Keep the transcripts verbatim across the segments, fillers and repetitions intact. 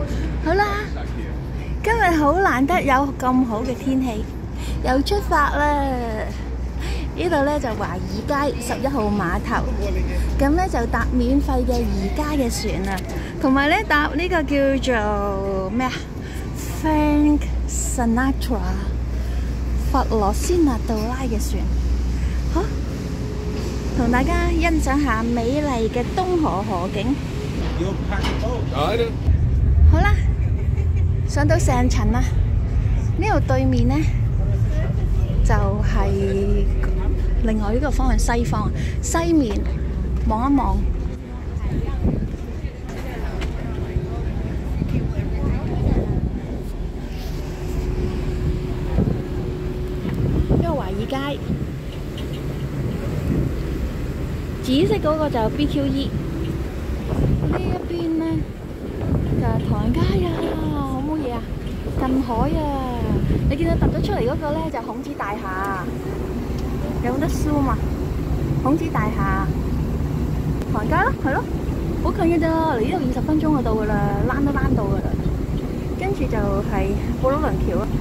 好啦，今日好難得有咁好嘅天氣，又出發啦！呢度咧就華爾街十一號碼頭，咁咧就搭免費嘅宜家嘅船啊，同埋咧搭呢個叫做咩啊 Frank Sinatra 佛羅斯納杜拉嘅船，好同大家欣賞下美麗嘅東河河景。好啦，上到上層啦，呢度對面呢，就係、是、另外呢個方向西方，西面望一望，呢個華爾街，紫色嗰個就 B Q E， 呢一邊呢，就係唐人街啊，好冇嘢啊，近海啊，你見到突咗出嚟嗰個咧就孔子大廈，有冇得 zoom 啊？孔子大廈，唐人街咯，係咯，好近嘅咋，嚟呢度二十分鐘就到噶啦，躝都躝到噶啦。跟住就係布魯倫橋咯。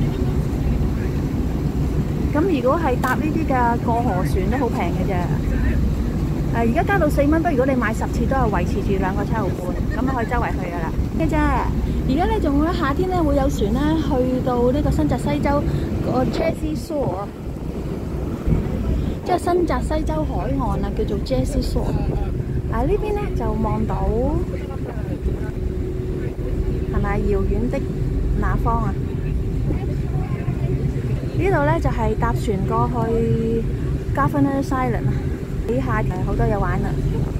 咁如果係搭呢啲嘅過河船都好平嘅啫。誒而家加到四蚊，不過如果你買十次都係維持住兩個七毫半，咁就可以周圍去噶啦。嘅啫，而家咧仲咧夏天咧會有船咧去到呢個新澤西州個 Jersey Shore， 即係新澤西州海岸啊，叫做 Jersey Shore。啊呢邊咧就望到係咪遙遠的那方啊？呢度咧就係、是、搭船過去 Governor's Island 啊。呢下誒好多嘢玩啦！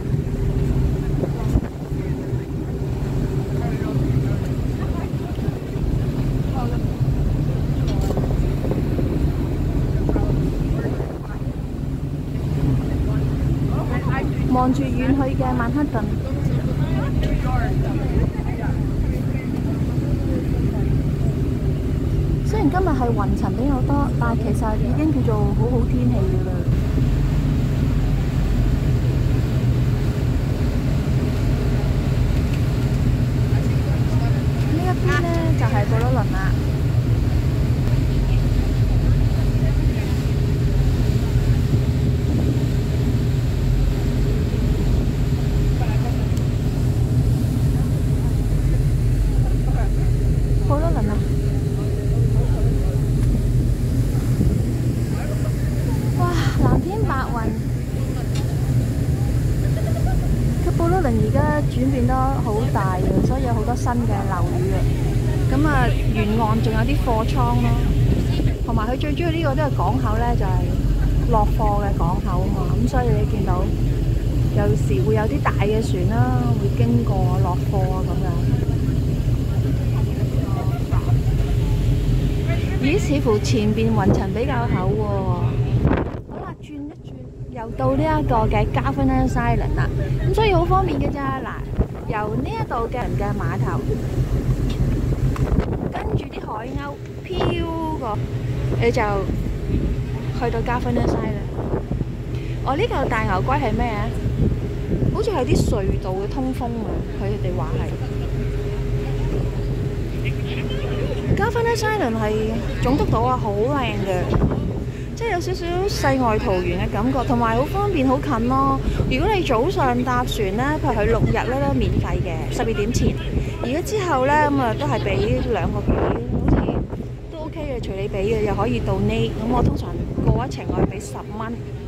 望住遠去嘅曼克頓，雖然今日係雲層比較多，但係其實已經叫做好好天氣㗎啦。呢咧就係布魯倫啦，布魯倫啊！哇，藍天白雲，佢布魯倫而家轉變得好大嘅，所以有好多新嘅樓宇啊！咁啊，沿岸仲有啲貨倉咯，同埋佢最主要呢個都係港口咧，就係、是、落貨嘅港口啊嘛。咁所以你見到有時會有啲大嘅船啦，會經過落貨啊咁樣。咦，似乎前邊雲層比較厚喎。好啦，轉一轉，又到呢一個嘅 Governor's Island 啦。咁所以好方便嘅咋嗱，由呢一度嘅人嘅碼頭。跟住啲海鷗飄過，你就去到 Governor's Island。哦，呢個大牛龜係咩啊？好似係啲隧道嘅通風啊！佢哋話係 Governor's Island 係總督島啊，好靚嘅，即係有少少世外桃源嘅感覺，同埋好方便，好近咯。如果你早上搭船咧，譬如佢六日咧都免費嘅，十二點前。而家之後咧，咁啊都係俾兩個幾，好似都 OK 嘅，隨你俾嘅，又可以到呢。咁我通常過一程我係俾十蚊。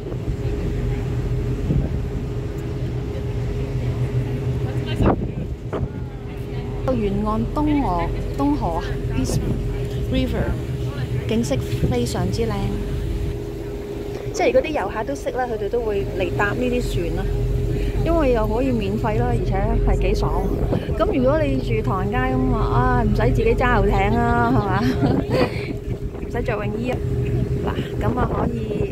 到沿岸東河東河啊 ，East River 景色非常之靚。即係如果啲遊客都識咧，佢哋都會嚟搭呢啲船啦。因為又可以免費啦，而且係幾爽。咁如果你住唐人街咁啊，啊唔使自己揸遊艇啦，係嘛？唔使着泳衣啊。嗱，咁啊可以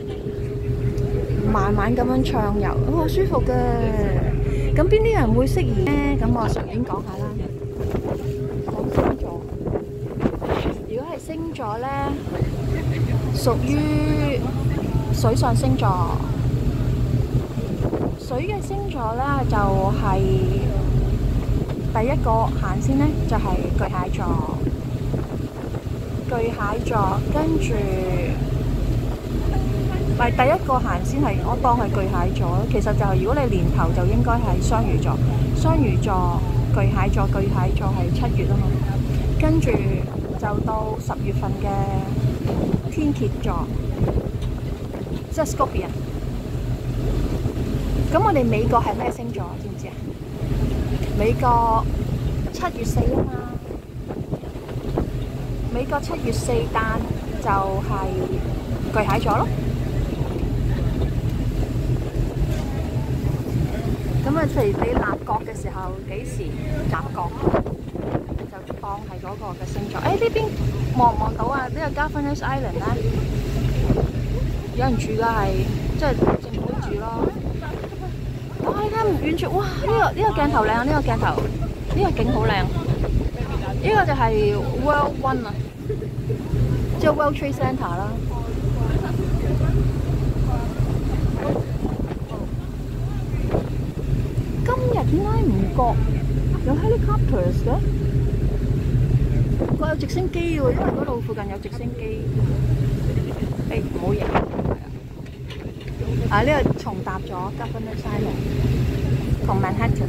慢慢咁樣暢遊，咁好舒服嘅。咁邊啲人會適宜咧？咁我順便講下啦。講星座，如果係星座咧，屬於水上星座。水嘅星座咧就係、是、第第一個行先咧就係、是、巨蟹座，巨蟹座跟住咪第一個行先係我當係巨蟹座，其實就係、是、如果你年頭就應該係雙魚座，雙魚座、巨蟹座、巨蟹座係七月啊嘛，跟住就到十月份嘅天蠍座，即係 Scorpion。咁我哋美國係咩星座知唔知啊？美國七月四啊嘛，美國七月四誕就係巨蟹座咯。咁啊，譬如你立國嘅時候幾時立國，就當係嗰個嘅星座。誒呢邊望唔望到啊？呢個 Governor's Island 咧，有人住㗎係，即係政府住咯。哇！你睇遠處，哇！呢個呢個鏡頭靚啊！呢個鏡頭，呢個景好靚。呢個就係 World One 啊，即係 World Trade Center 啦。今日點解唔覺有 helicopters 嘅？覺有直升機喎，因為嗰度附近有直升機。誒，唔好影。啊！呢、這個重搭咗 Governor's Island 同 Manhattan。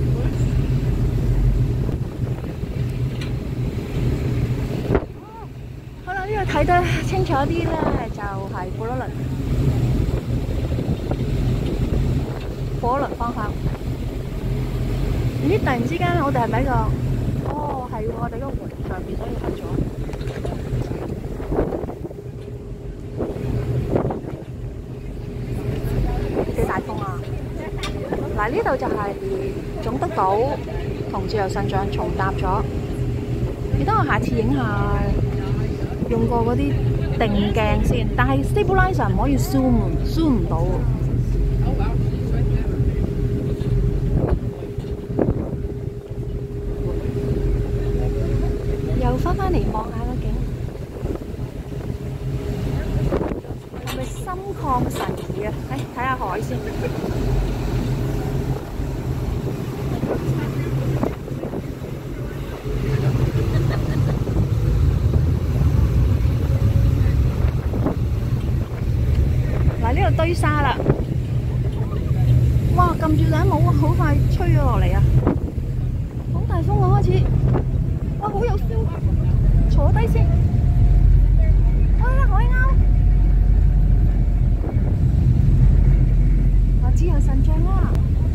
好啦，呢度睇得清楚啲咧，就係布魯倫，布魯倫方向。咦！突然之間，我哋係咪喺個？哦，係喎，我哋個雲上邊，所以黑咗。嗱，呢度就係總督島同自由神像重搭咗。你等我下次影下用過嗰啲定鏡先，但係 stabilizer 唔可以 zoom，zoom 唔到。又翻返嚟望下個景，係咪心曠神怡啊？誒，睇下海先。呢度堆沙啦，哇！撳住頂帽啊，好快吹咗落嚟啊！好大風啊，開始，哇！好有 feel， 坐低先，哇！海鷗，我自由神像啦！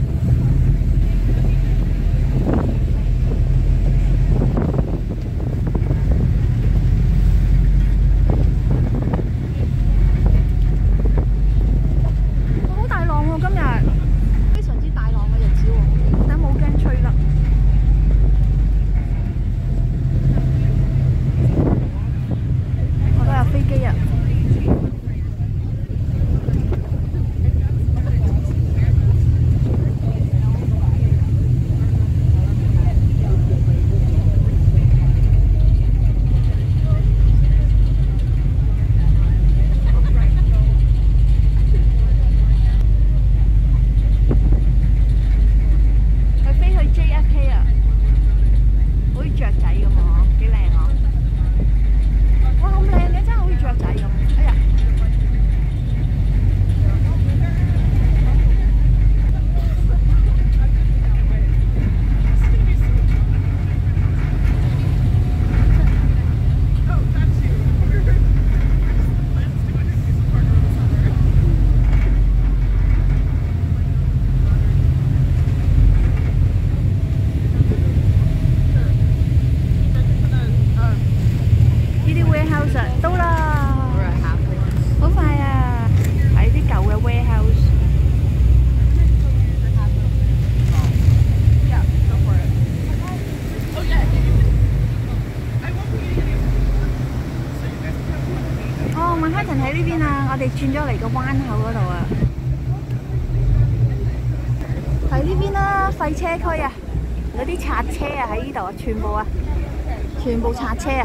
喺呢邊啊，我哋轉咗嚟個灣口嗰度啊，喺呢邊啦，廢車區啊，嗰啲拆車啊喺呢度啊，全部啊，全部拆車啊，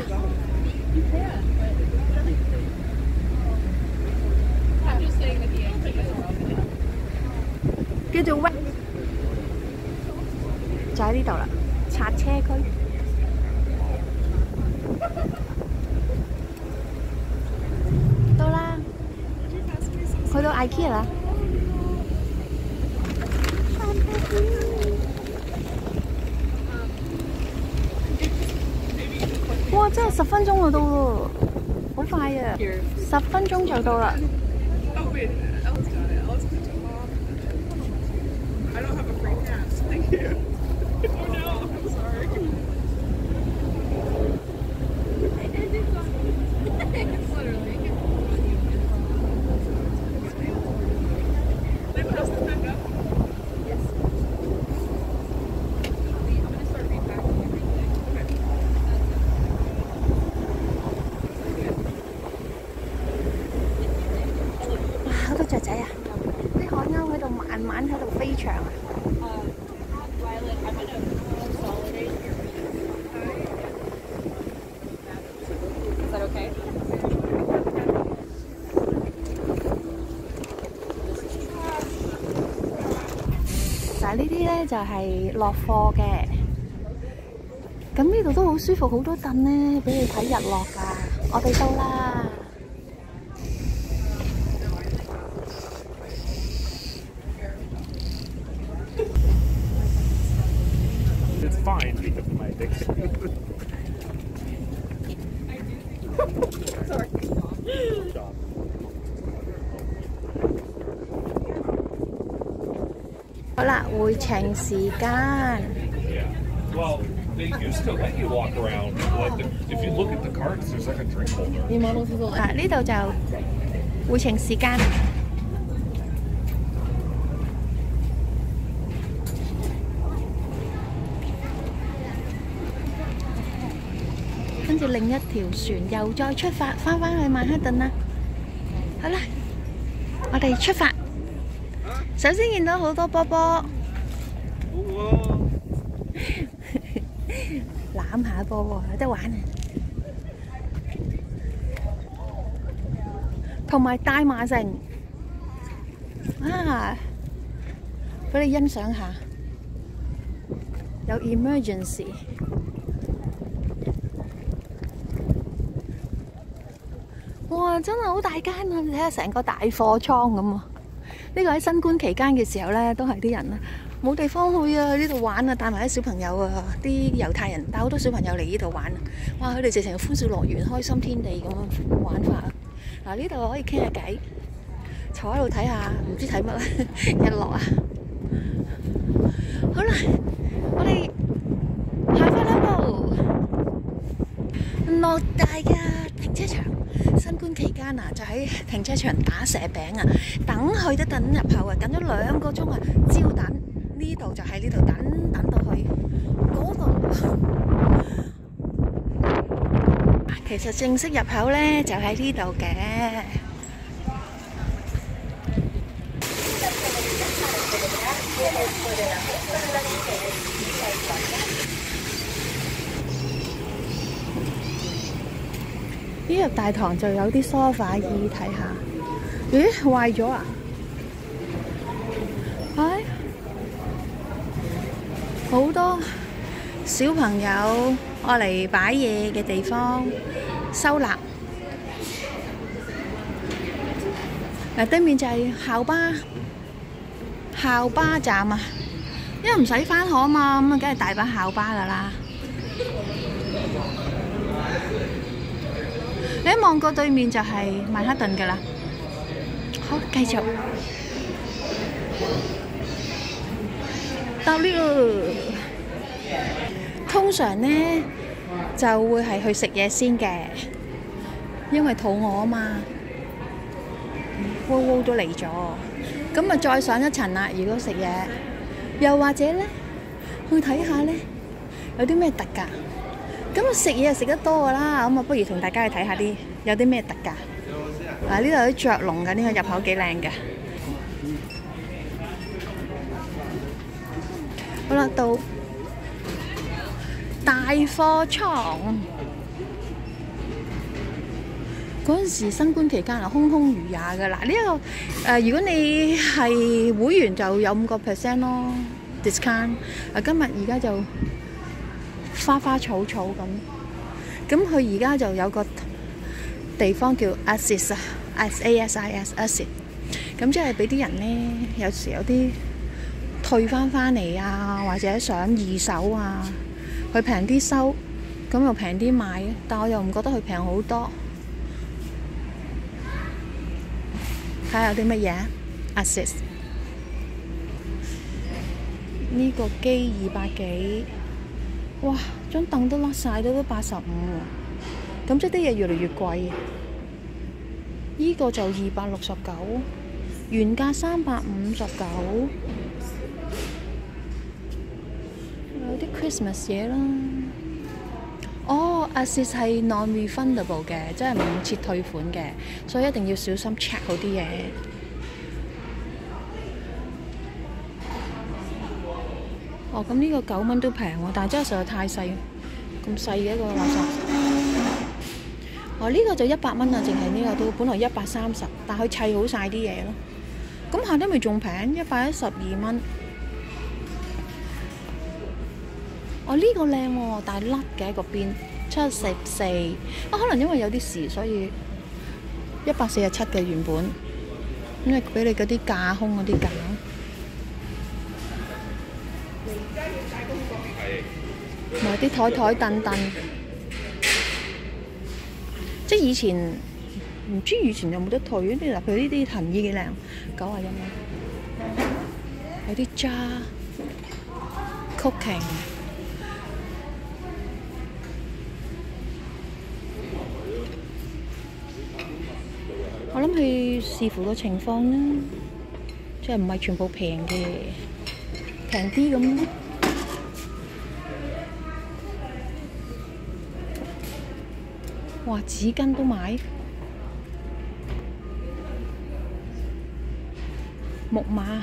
叫做 West， 就喺呢度啦， 拆車區。到啦，去到 IKEA 啦。哇！真係十分鐘就到咯，好快啊！十分鐘就到啦。好多雀仔啊！啲海鷗喺度慢慢喺度飛翔啊！嗱，呢啲咧就係落貨嘅，咁呢度都好舒服，好多凳咧俾你睇日落㗎。我哋到啦。 It's fine because of my addiction. Sorry. Good job. 好啦，回程時間。 Yeah. Well, they used to let you walk around. Like the, if you look at the carts, there's like a drink holder. 啊，呢度就回程時間。跟住另一條船又再出發，翻返去曼哈頓啦。好啦，我哋出發。首先見到好多波波，攬下波喎，有得玩啊！同埋大麻城啊，俾你欣賞下，有 emergency。哇！真係好大間啊！你睇下成個大貨倉咁啊！呢個喺新冠期間嘅時候咧，都係啲人啊冇地方去啊，去呢度玩啊，帶埋啲小朋友啊，啲猶太人帶好多小朋友嚟呢度玩啊！哇！佢哋直情歡笑樂園、開心天地咁樣玩法啊！嗱，呢度可以傾下偈，坐喺度睇下，唔知睇乜咧，日落啊！好啦，我哋行翻兩步，落大嘅停車場。新冠期間啊，就喺停車場打蛇餅啊，等去都等入口啊，等咗兩個鐘啊，招等呢度就喺呢度等，等到去嗰度。其實正式入口咧就喺呢度嘅。呢入大堂就有啲梳化椅睇下，咦壞咗啊？唉，好多小朋友愛嚟擺嘢嘅地方收納。嗱，對面就係校巴校巴站啊，因為唔使返學啊嘛，咁啊梗係大把校巴噶啦。你一望過對面就係曼哈頓㗎啦。好，繼續搭 lift 咯。通常呢就會係去食嘢先嘅，因為肚餓啊嘛。喎喎都嚟咗，咁啊再上一層啦。如果食嘢，又或者咧去睇下咧有啲咩特價。咁啊食嘢就食得多㗎啦，咁啊不如同大家去睇下啲有啲咩特價。嗱，呢度有啲雀籠㗎，呢個入口幾靚嘅。好啦，到大貨倉嗰陣時，新冠期間啊，空空如也㗎。嗱，呢一個誒，如果你係會員就有五個 percent 咯 discount。啊，今日而家就花花草草咁。咁佢而家就有個地方叫 Assist 啊 ，S A S I S Assist。咁即係俾啲人咧，有時有啲退翻翻嚟啊，或者想二手啊，佢平啲收，咁又平啲買。但我又唔覺得佢平好多。睇下有啲乜嘢 Assist。呢個機二百幾，哇！張凳都甩晒，都都八十五喎。咁即係啲嘢越嚟越貴。呢個就二百六十九，原價三百五十九。有啲 Christmas 嘢啦。哦 ，Assist 係 non-refundable 嘅，即係唔設退款嘅，所以一定要小心 check 好啲嘢。哦，咁呢個九蚊都平喎，但係真係實在太細，咁細嘅一個垃圾。哦，呢個就一百蚊啊，淨係呢個都本來一百三十，但佢砌好晒啲嘢咯。咁下低咪仲平，一百一十二蚊。哦，呢個靚喎，但係甩嘅一個邊，七十四。啊，可能因為有啲事，所以一百四十七嘅原本，因為俾你嗰啲架空嗰啲架。同埋啲台台凳凳，即係以前唔知以前有冇得退呢啲嗱，譬如呢啲藤椅幾靚，九啊一蚊。有啲渣 cooking， 我諗係視乎個情況啦，即係唔係全部平嘅，平啲咁。哇！紙巾都買，木馬，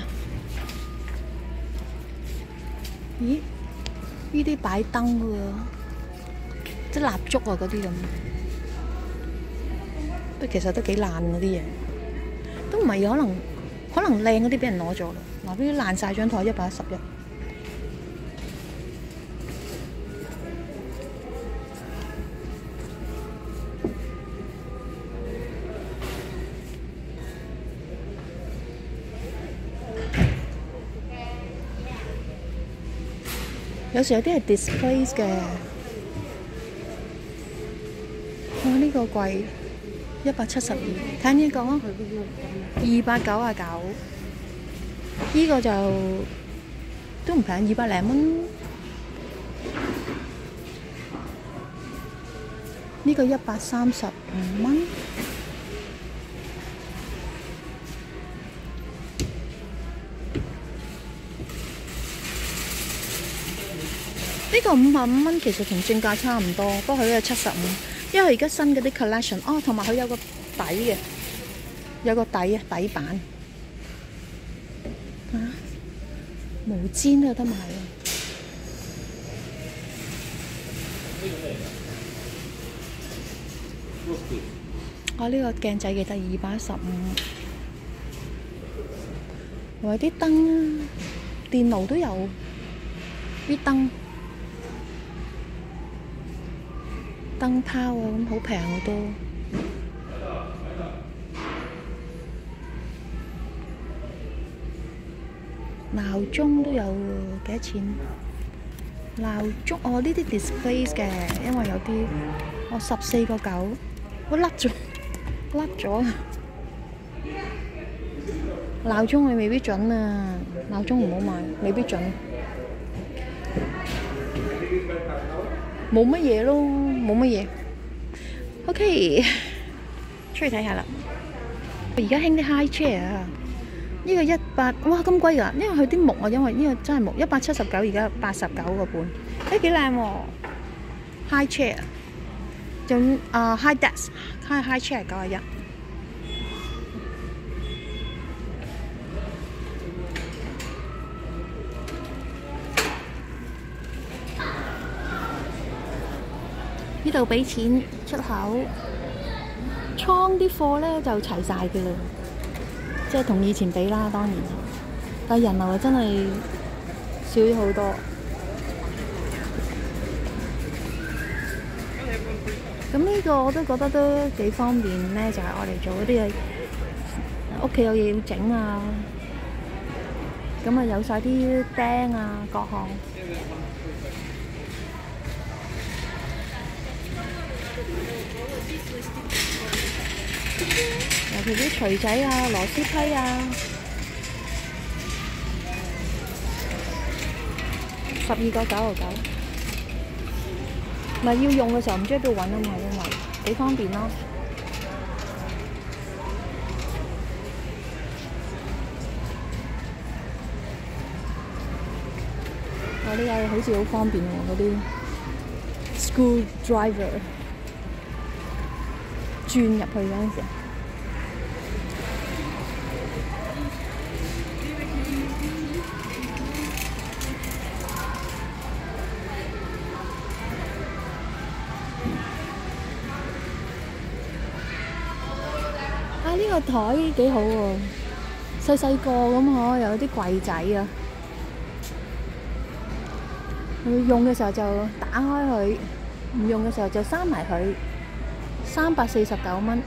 咦？呢啲擺燈嘅喎，即係蠟燭啊嗰啲咁，都其實都幾爛嗰啲嘢，都唔係可能可能靚嗰啲俾人攞咗啦，嗱呢啲爛晒張台一百一十一。有時有啲係 displays 嘅，哇！呢個貴一百七十二，睇呢個啊，二百九啊九，呢個就都唔平，二百零蚊。呢個一百三十五蚊。呢個五十五蚊其實同正價差唔多，不過佢都係七十五，因為而家新嗰啲 collection， 哦，同埋佢有個底嘅，有個底啊底板，啊，毛氈都有得賣啊！我呢個鏡仔記得二百一十五，同埋啲燈啊，電爐都有啲燈。燈泡啊，咁好平好多。鬧鐘都有喎，幾多錢？鬧鐘哦，呢啲 displays 嘅，因為有啲我十四個九，我甩咗，甩咗。鬧鐘你未必準啊，鬧鐘唔好買，未必準。冇乜嘢咯，冇乜嘢。OK， 出去睇下啦。而家興啲 high chair 啊，呢個一百，哇咁貴㗎！因為佢啲木啊，因為呢個真係木，一百七十九，而家八十九個半，誒幾靚喎 ！high chair， 仲啊 high desk，high high chair 九啊一。呢度俾錢出口，倉啲貨咧就齊晒嘅啦，即係同以前比啦，當然。但係人流啊真係少咗好多。 咁呢個我都覺得都幾方便咧，就係我哋做嗰啲嘢，屋企有嘢要整啊，咁啊有晒啲釘啊各項，尤其啲錘仔啊、螺絲批啊，十二個九毫九。咪要用嘅時候唔知喺邊度揾啊嘛，因為幾方便咯。我呢個好似好方便喎，嗰啲 screwdriver 轉入去嗰陣時。啊！呢個台幾好喎，細細個咁嗬，有啲櫃仔啊。佢用嘅時候就打開佢，唔用嘅時候就閂埋佢。三百四十九蚊。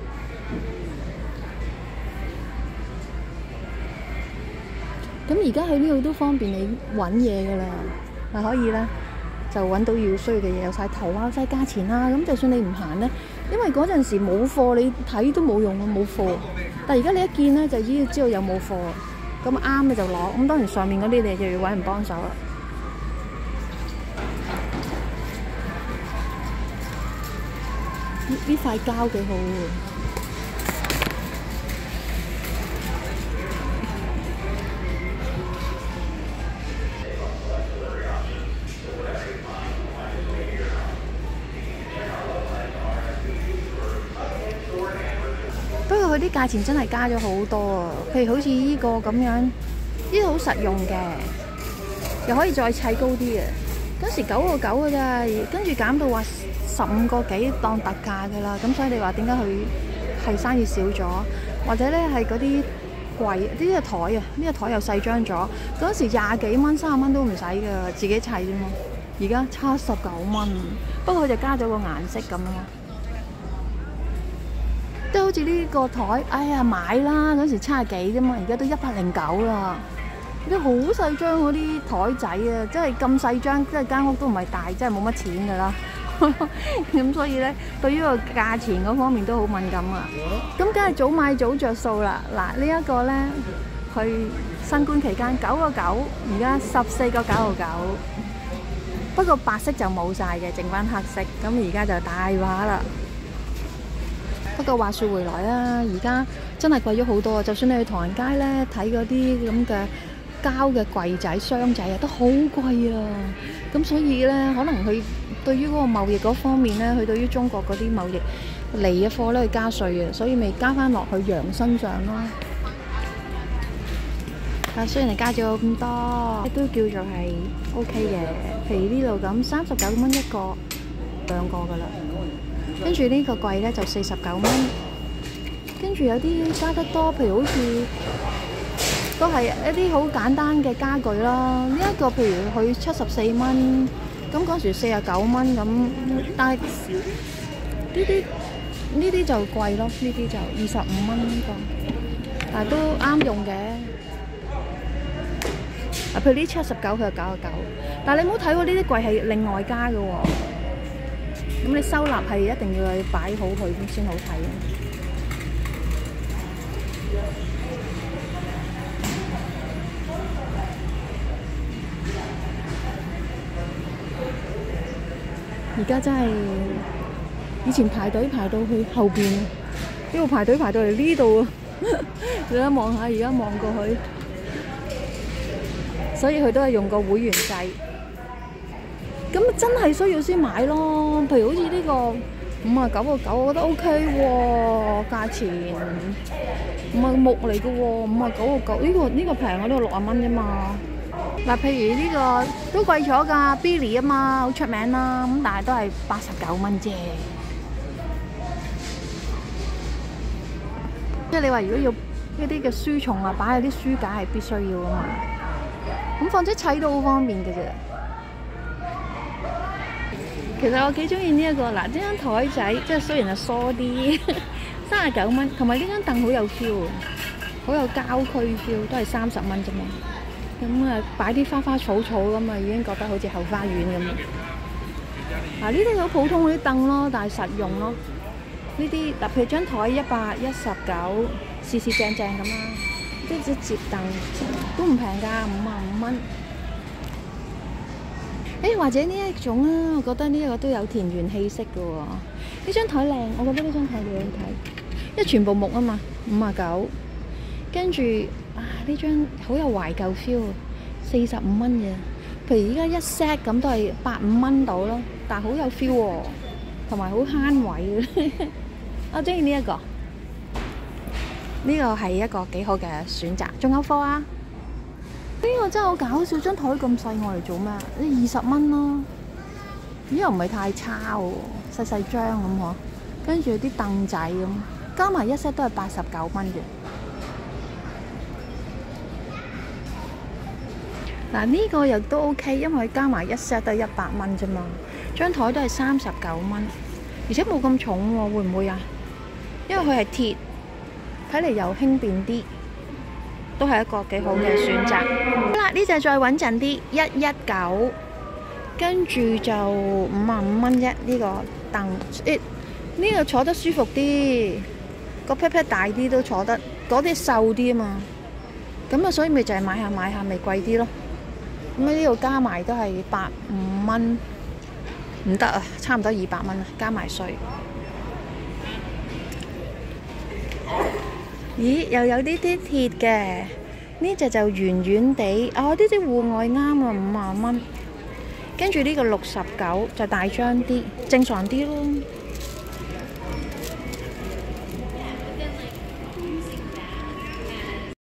咁而家喺呢度都方便你揾嘢㗎啦，係可以咧就揾到要需要嘅嘢，有晒圖啊，有晒價錢啦。咁就算你唔行咧，因為嗰陣時冇貨，你睇都冇用啊，冇貨。但係而家你一見咧，就已經知道有冇貨，咁啱你就攞。咁當然上面嗰啲你就要揾人幫手啦。呢呢塊膠幾好喎。不過佢啲價錢真係加咗好多啊！譬如好似呢個咁樣，呢個好實用嘅，又可以再砌高啲嘅。嗰時九個九㗎咋，跟住減到話十五個幾當特價㗎啦。咁所以你話點解佢係生意少咗？或者咧係嗰啲櫃，呢個台啊，呢個台又細張咗。嗰時廿幾蚊、三十蚊都唔使㗎，自己砌啫嘛。而家七十九蚊，不過佢就加咗個顏色咁咯。即係好似呢個台，哎呀買啦！嗰時七十幾啫嘛，而家都一百零九啦。啲好細張嗰啲台仔啊，真係咁細張，即係間屋都唔係大，真係冇乜錢㗎啦。咁所以咧，對於個價錢嗰方面都好敏感啊。咁梗係早買早着數啦。嗱，呢一個咧，佢新冠期間九個九，而家十四個九毫九。不過白色就冇晒嘅，剩翻黑色。咁而家就大把啦。不過話説回來啊，而家真係貴咗好多啊！就算你去唐人街咧睇嗰啲咁嘅膠嘅櫃仔、箱仔啊，都好貴啊！咁所以咧，可能佢對於嗰個貿易嗰方面咧，佢對於中國嗰啲貿易嚟嘅貨咧，去加稅嘅，所以咪加翻落去羊身上咯。啊，雖然係加咗咁多，都叫做係 O K 嘅。譬如呢度咁，三十九蚊一個，兩個㗎啦。跟住呢個櫃咧就四十九蚊，跟住有啲加得多，譬如好似都係一啲好簡單嘅家具啦。呢一個譬如佢七十四蚊，咁嗰時四十九蚊咁，但係呢啲呢啲就貴咯，呢啲就二十五蚊呢個，但係都啱用嘅。啊，譬如呢七十九佢就九十九，但係你唔好睇喎，呢啲櫃係另外加嘅喎。咁你收納係一定要去擺好佢先好睇嘅。而家真係以前排隊排到去後邊，呢度排隊排到嚟呢度啊！你一望下，而家望過去，所以佢都係用個會員制。咁真係需要先買咯，譬如好似呢個五啊九個九，我覺得 O K 喎，價錢唔係木嚟嘅喎，五啊九個九，呢個呢個平，我呢個六啊蚊啫嘛。嗱，譬如呢個都貴咗㗎 ，Billy 啊嘛，好出名啦，咁但係都係八十九蚊啫。即係你話如果要一啲嘅書蟲啊，擺喺啲書架係必須要㗎嘛。咁況且砌都好方便嘅啫。 其實我幾中意呢一個嗱，呢張台仔即係雖然係疏啲，三十九蚊，同埋呢張凳好有 feel， 好有郊區 feel， 都係三十蚊啫嘛。咁啊，擺啲花花草草咁啊，已經覺得好似後花園咁。嗱，呢啲好普通嗰啲凳咯，但係實用咯。呢啲嗱，譬如張台一百一十九，四四正正咁啦，即係折凳都唔平㗎，五萬五蚊。誒，或者呢一種啊，我覺得呢一個都有田園氣息嘅喎。呢張台靚，我覺得呢張台幾好睇，因為全部木啊嘛，五啊九。跟住啊，呢張好有懷舊 feel， 四十五蚊嘅。譬如依家一 set 咁都係百五蚊到咯，但係好有 feel 喎，同埋好慳位嘅。我中意呢一個，呢個係一個幾好嘅選擇。仲有貨啊！呢個真係好搞笑，張台咁細，我嚟做咩？呢二十蚊咯，咦又唔係太差喎，細細張咁嗬。跟住啲凳仔咁，加埋一 set 都係八十九蚊嘅。嗱呢個又都 OK， 因為加埋一 set 都係一百蚊啫嘛。張台都係三十九蚊，而且冇咁重喎，會唔會啊？因為佢係鐵，睇嚟又輕便啲。都係一個幾好嘅選擇。好啦，呢隻再穩陣啲，一一九，跟住就五萬五蚊啫。呢個凳，誒，呢個坐得舒服啲，個 pat pat 大啲都坐得，嗰啲瘦啲啊嘛。咁啊，所以咪就係買下買下，咪貴啲咯。咁啊，呢度加埋都係百五蚊，唔得啊，差唔多二百蚊啊，加埋稅。咦，又有呢啲鐵嘅，呢隻就圓圓地，哦，呢啲戶外啱啊，五萬蚊。跟住呢個六十九就大張啲，正常啲咯。